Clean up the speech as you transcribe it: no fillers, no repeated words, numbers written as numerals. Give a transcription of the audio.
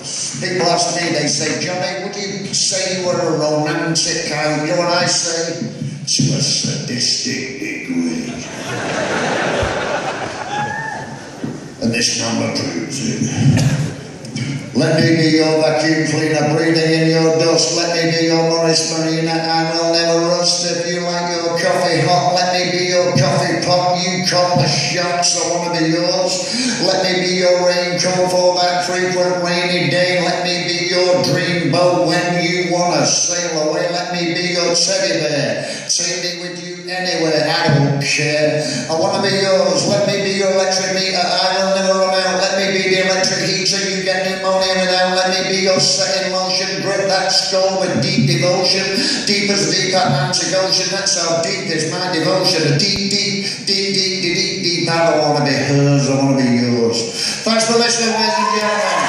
People ask me, they say, Johnny, would you say you were a romantic? You know what I say? To a sadistic degree. And this number proves it. Let me be your vacuum cleaner, breathing in your dust. Let me be your Morris Marina, I will never rust. If you like your coffee hot, let me be your coffee pot. You call the shots, I want to be yours. Let me be your raincoat for that frequent rainy day. Let me be your dream boat when you want to sail away. Let me be your teddy bear. Take me with you anywhere, I don't care. I want to be yours. Let me be your electric meter, I will never run out. Let me be the electric heater, you get pneumonia without. Let me be your setting motion. Grip that skull with deep devotion. Deep as deep Atlantic Ocean. That's how deep is my devotion. Deep, deep, deep, deep, deep, deep, deep. I don't want to be hers, I want to be yours. Thanks for listening, ladies and gentlemen.